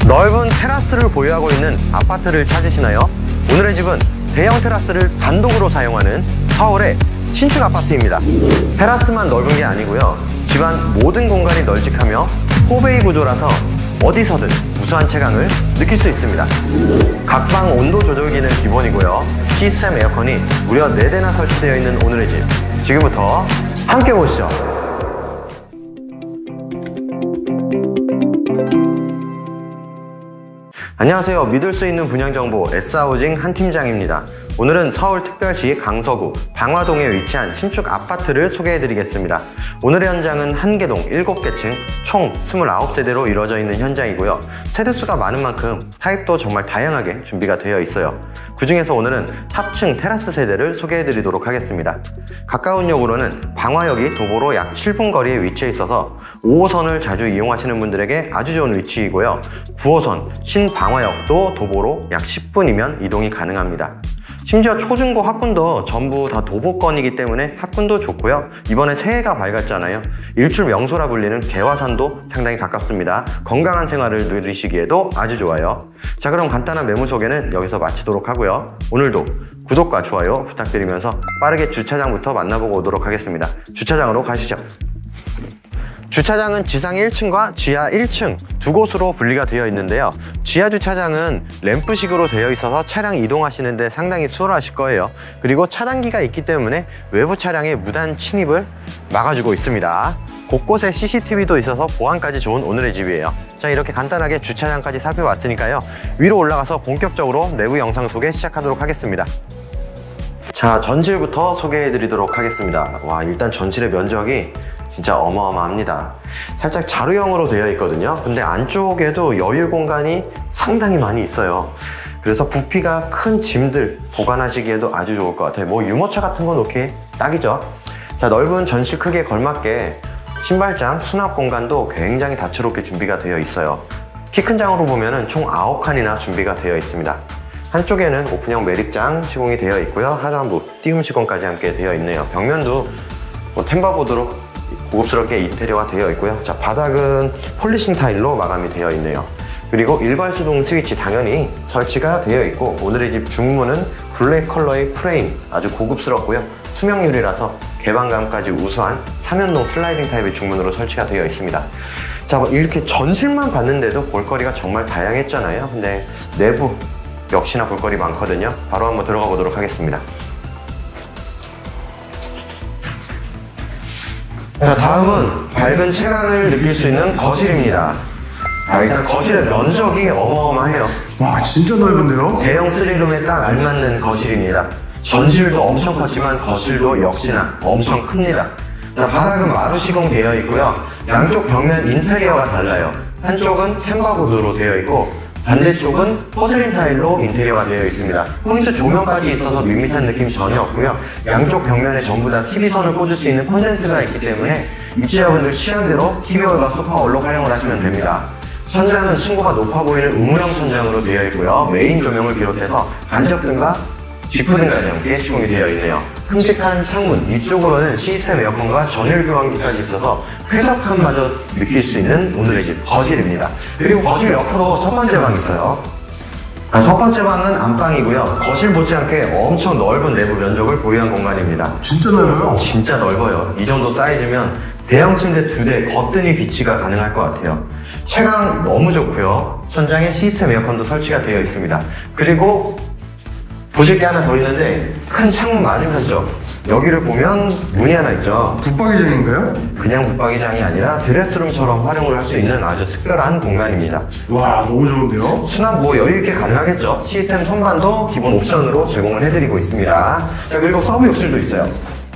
넓은 테라스를 보유하고 있는 아파트를 찾으시나요? 오늘의 집은 대형 테라스를 단독으로 사용하는 서울의 신축 아파트입니다. 테라스만 넓은 게 아니고요, 집안 모든 공간이 널찍하며 포베이 구조라서 어디서든 우수한 채광을 느낄 수 있습니다. 각방 온도 조절기는 기본이고요, 시스템 에어컨이 무려 4대나 설치되어 있는 오늘의 집, 지금부터 함께 보시죠. 안녕하세요. 믿을 수 있는 분양정보 S하우징 한팀장입니다. 오늘은 서울특별시 강서구 방화동에 위치한 신축 아파트를 소개해드리겠습니다. 오늘의 현장은 한개동 7개 층 총 29세대로 이루어져 있는 현장이고요. 세대수가 많은 만큼 타입도 정말 다양하게 준비가 되어 있어요. 그 중에서 오늘은 탑층 테라스 세대를 소개해드리도록 하겠습니다. 가까운 역으로는 방화역이 도보로 약 7분 거리에 위치해 있어서 5호선을 자주 이용하시는 분들에게 아주 좋은 위치이고요. 9호선 신방화역도 도보로 약 10분이면 이동이 가능합니다. 심지어 초중고 학군도 전부 다 도보권이기 때문에 학군도 좋고요. 이번에 새해가 밝았잖아요. 일출 명소라 불리는 개화산도 상당히 가깝습니다. 건강한 생활을 누리시기에도 아주 좋아요. 자, 그럼 간단한 매물 소개는 여기서 마치도록 하고요. 오늘도 구독과 좋아요 부탁드리면서 빠르게 주차장부터 만나보고 오도록 하겠습니다. 주차장으로 가시죠. 주차장은 지상 1층과 지하 1층 두 곳으로 분리가 되어 있는데요. 지하 주차장은 램프식으로 되어 있어서 차량 이동하시는데 상당히 수월하실 거예요. 그리고 차단기가 있기 때문에 외부 차량의 무단 침입을 막아주고 있습니다. 곳곳에 CCTV도 있어서 보안까지 좋은 오늘의 집이에요. 자, 이렇게 간단하게 주차장까지 살펴봤으니까요, 위로 올라가서 본격적으로 내부 영상 소개 시작하도록 하겠습니다. 자, 전실부터 소개해 드리도록 하겠습니다. 와, 일단 전실의 면적이 진짜 어마어마합니다. 살짝 자루형으로 되어 있거든요. 근데 안쪽에도 여유 공간이 상당히 많이 있어요. 그래서 부피가 큰 짐들 보관하시기에도 아주 좋을 것 같아요. 뭐 유모차 같은 거 놓기 딱이죠. 자, 넓은 전실 크기에 걸맞게 신발장, 수납 공간도 굉장히 다채롭게 준비가 되어 있어요. 키 큰 장으로 보면은 총 9칸이나 준비가 되어 있습니다. 한쪽에는 오픈형 매립장 시공이 되어 있고요. 하단부 띄움 시공까지 함께 되어 있네요. 벽면도 템버보드로 고급스럽게 인테리어가 되어 있고요. 자, 바닥은 폴리싱 타일로 마감이 되어 있네요. 그리고 일괄수동 스위치 당연히 설치가 되어 있고, 오늘의 집 중문은 블랙 컬러의 프레임, 아주 고급스럽고요. 투명 유리라서 개방감까지 우수한 3연동 슬라이딩 타입의 중문으로 설치가 되어 있습니다. 자, 이렇게 전실만 봤는데도 볼거리가 정말 다양했잖아요. 근데 내부 역시나 볼거리 많거든요. 바로 한번 들어가 보도록 하겠습니다. 자, 다음은 밝은 채광을 느낄 수 있는 거실입니다. 일단 거실의 면적이 어마어마해요. 와, 진짜 넓은데요? 대형 3룸에 딱 알맞는 거실입니다. 전실도 엄청 컸지만 거실도 역시나 엄청 큽니다. 자, 바닥은 마루 시공 되어 있고요. 양쪽 벽면 인테리어가 달라요. 한쪽은 햄버보드로 되어 있고 반대쪽은 포세린 타일로 인테리어가 되어 있습니다. 포인트 조명까지 있어서 밋밋한 느낌이 전혀 없고요. 양쪽 벽면에 전부 다 TV선을 꽂을 수 있는 콘센트가 있기 때문에 입주자분들 취향대로 TV홀과 소파홀로 활용을 하시면 됩니다. 천장은 층고가 높아 보이는 우물형 천장으로 되어 있고요. 메인 조명을 비롯해서 간접등과 지프등까지 함께 시공이 되어 있네요. 큼직한 창문 위쪽으로는 시스템 에어컨과 전열 교환기까지 있어서 쾌적함마저 느낄 수 있는 오늘의 집 거실입니다. 그리고 거실 옆으로 첫 번째 방이 있어요. 첫 번째 방은 안방이고요. 거실 못지않게 엄청 넓은 내부 면적을 보유한 공간입니다. 진짜 넓어요? 진짜 넓어요. 이 정도 사이즈면 대형 침대 2대 거뜬히 비치가 가능할 것 같아요. 채광 너무 좋고요. 천장에 시스템 에어컨도 설치가 되어 있습니다. 그리고 보실 게 하나 더 있는데, 큰 창문 맞으면서 여기를 보면 문이 하나 있죠. 붙박이장인가요? 그냥 붙박이장이 아니라 드레스룸처럼 활용을 할 수 있는 아주 특별한 공간입니다. 와, 너무 좋은데요? 수납 뭐 여유있게 가능하겠죠. 시스템 선반도 기본 옵션으로 제공을 해드리고 있습니다. 자, 그리고 서브 욕실도 있어요.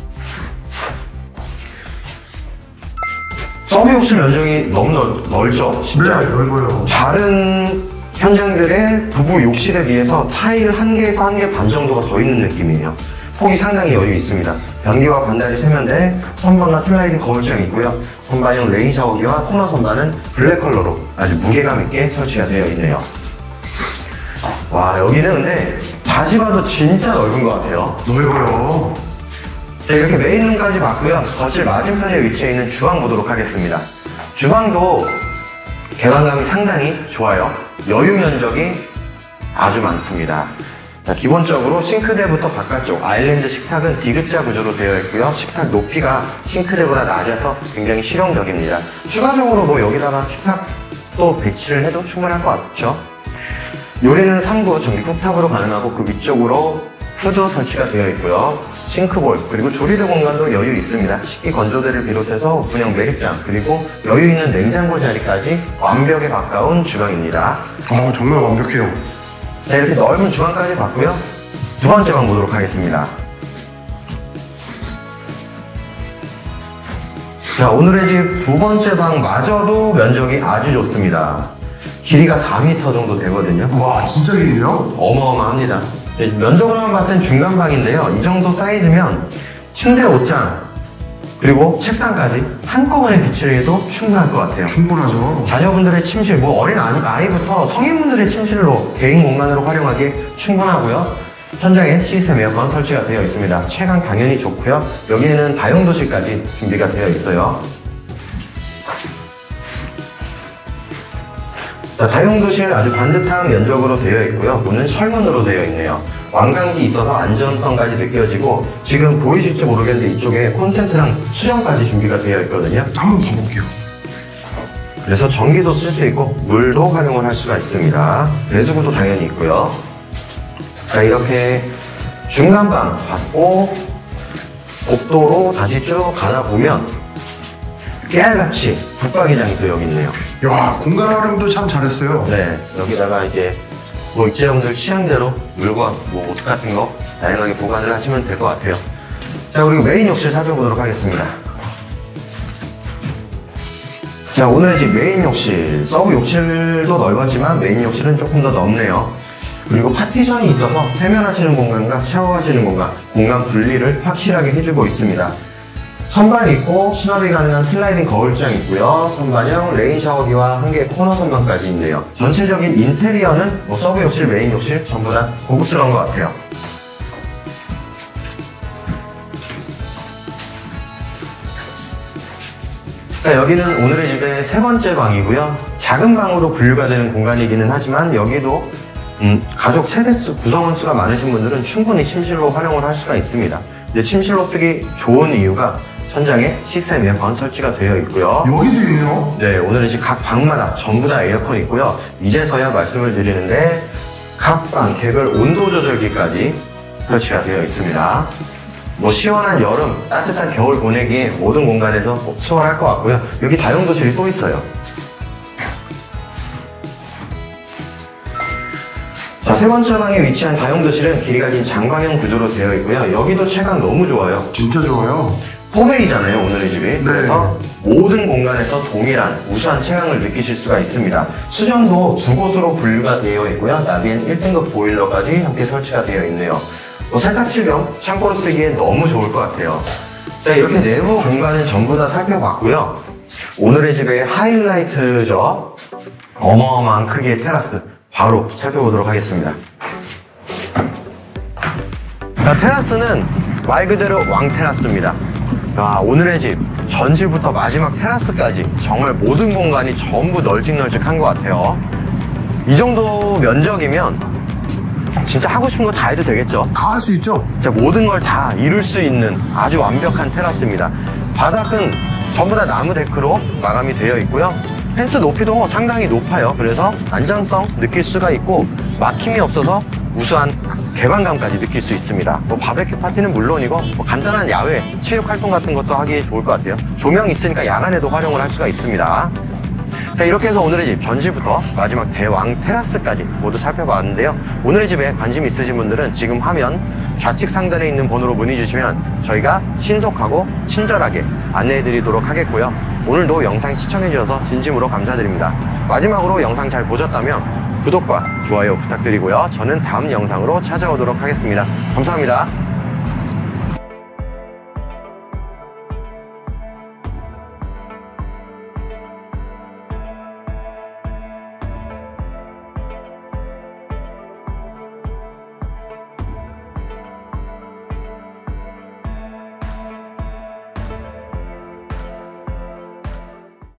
서브 욕실 면적이 너무 넓죠? 진짜. 네, 넓어요. 다른 현장들의 부부 욕실에 비해서 타일 1개에서 1개 반 정도가 더 있는 느낌이에요. 폭이 상당히 여유 있습니다. 변기와 반달이 세면대, 선반과 슬라이딩 거울장이 있고요. 선반형 레인 샤워기와 코너 선반은 블랙 컬러로 아주 무게감 있게 설치가 되어 있네요. 와, 여기는 근데 다시 봐도 진짜 넓은 것 같아요. 넓어요. 자, 이렇게 메인룸까지 봤고요. 거실 맞은편에 위치해 있는 주방 보도록 하겠습니다. 주방도 개방감이 상당히 좋아요. 여유 면적이 아주 많습니다. 자, 기본적으로 싱크대부터 바깥쪽 아일랜드 식탁은 디귿자 구조로 되어 있고요. 식탁 높이가 싱크대보다 낮아서 굉장히 실용적입니다. 추가적으로 뭐 여기다가 식탁도 배치를 해도 충분할 것 같죠. 요리는 3구 전기 쿡탑으로 가능하고 그 위쪽으로 후드 설치가 되어 있고요. 싱크볼 그리고 조리대 공간도 여유 있습니다. 식기 건조대를 비롯해서 분양 매립장 그리고 여유 있는 냉장고 자리까지 완벽에 가까운 주방입니다. 정말 완벽해요. 자, 이렇게 넓은 주방까지 봤고요. 두 번째 방 보도록 하겠습니다. 자, 오늘의 집 두 번째 방마저도 면적이 아주 좋습니다. 길이가 4m 정도 되거든요. 와, 진짜 길이요? 어마어마합니다. 네, 면적으로만 봤을 땐 중간 방인데요. 이 정도 사이즈면 침대, 옷장 그리고 책상까지 한꺼번에 비치를 해도 충분할 것 같아요. 충분하죠. 자녀분들의 침실, 뭐 어린 아이부터 성인분들의 침실로 개인 공간으로 활용하기에 충분하고요. 천장에 시스템 에어컨 설치가 되어 있습니다. 채광 당연히 좋고요. 여기에는 다용도실까지 준비가 되어 있어요. 자, 다용도실 아주 반듯한 면적으로 되어 있고요. 문은 철문으로 되어 있네요. 왕관기 있어서 안전성까지 느껴지고 지금 보이실지 모르겠는데 이쪽에 콘센트랑 수전까지 준비가 되어 있거든요. 한번 봐볼게요. 그래서 전기도 쓸 수 있고 물도 활용을 할 수가 있습니다. 배수구도 당연히 있고요. 자, 이렇게 중간방 받고 복도로 다시 쭉 가다 보면 깨알같이 붙박이장이 또 여기 있네요. 야, 공간 활용도 참 잘했어요. 네, 여기다가 이제 뭐 입주자분들 취향대로 물건, 뭐 옷 같은 거 다양하게 보관을 하시면 될 것 같아요. 자, 그리고 메인 욕실 살펴보도록 하겠습니다. 자, 오늘의 집 메인 욕실, 서브 욕실도 넓었지만 메인 욕실은 조금 더 넓네요. 그리고 파티션이 있어서 세면하시는 공간과 샤워하시는 공간 분리를 확실하게 해주고 있습니다. 선반 있고 수납이 가능한 슬라이딩 거울장 있고요. 선반형 레인 샤워기와 한 개의 코너 선반까지 있네요. 전체적인 인테리어는 뭐 서브 욕실, 메인 욕실 전부 다 고급스러운 것 같아요. 자, 여기는 오늘의 집의 세 번째 방이고요. 작은 방으로 분류가 되는 공간이기는 하지만 여기도 가족 세대수, 구성원 수가 많으신 분들은 충분히 침실로 활용을 할 수가 있습니다. 이제 침실로 쓰기 좋은 이유가 천장에 시스템 에어컨 설치가 되어 있고요. 여기도 있네요. 네, 오늘은 지금 각 방마다 전부 다 에어컨이 있고요. 이제서야 말씀을 드리는데 각 방 개별 온도 조절기까지 설치가 되어 있습니다. 뭐 시원한 여름, 따뜻한 겨울 보내기에 모든 공간에서 수월할 것 같고요. 여기 다용도실이 또 있어요. 자, 세 번째 방에 위치한 다용도실은 길이가 긴 장광형 구조로 되어 있고요. 여기도 채광 너무 좋아요. 진짜 좋아요. 포베이잖아요, 오늘의 집이. 그래서 모든 공간에서 동일한 우수한 채광을 느끼실 수가 있습니다. 수전도 두 곳으로 분류가 되어 있고요. 나비엔 1등급 보일러까지 함께 설치가 되어 있네요. 세탁실 겸 창고로 쓰기엔 너무 좋을 것 같아요. 자, 이렇게 내부 공간은 전부 다 살펴봤고요. 오늘의 집의 하이라이트죠. 어마어마한 크기의 테라스 바로 살펴보도록 하겠습니다. 자, 테라스는 말 그대로 왕테라스입니다. 야, 오늘의 집 전실부터 마지막 테라스까지 정말 모든 공간이 전부 널찍널찍한 것 같아요. 이 정도 면적이면 진짜 하고 싶은 거 다 해도 되겠죠? 다 할 수 있죠? 진짜 모든 걸 다 이룰 수 있는 아주 완벽한 테라스입니다. 바닥은 전부 다 나무 데크로 마감이 되어 있고요. 펜스 높이도 상당히 높아요. 그래서 안전성 느낄 수가 있고 막힘이 없어서 우수한 개방감까지 느낄 수 있습니다. 뭐 바베큐 파티는 물론이고 뭐 간단한 야외 체육 활동 같은 것도 하기 좋을 것 같아요. 조명 있으니까 야간에도 활용을 할 수가 있습니다. 자, 이렇게 해서 오늘의 집 전시부터 마지막 대왕 테라스까지 모두 살펴봤는데요. 오늘의 집에 관심 있으신 분들은 지금 화면 좌측 상단에 있는 번호로 문의 주시면 저희가 신속하고 친절하게 안내해 드리도록 하겠고요. 오늘도 영상 시청해 주셔서 진심으로 감사드립니다. 마지막으로 영상 잘 보셨다면 구독과 좋아요 부탁드리고요. 저는 다음 영상으로 찾아오도록 하겠습니다. 감사합니다.